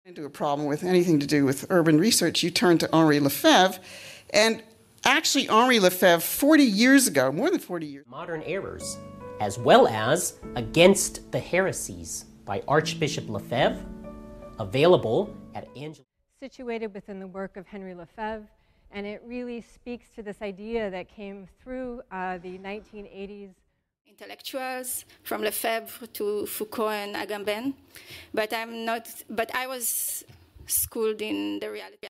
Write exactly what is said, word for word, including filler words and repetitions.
Into a problem with anything to do with urban research, you turn to Henri Lefebvre. And actually, Henri Lefebvre, forty years ago, more than forty years, modern errors, as well as Against the Heresies by Archbishop Lefebvre, available at Angela. Situated within the work of Henri Lefebvre, and it really speaks to this idea that came through uh, the nineteen eighties. Intellectuals from Lefebvre to Foucault and Agamben, but I'm not. But I was schooled in the reality.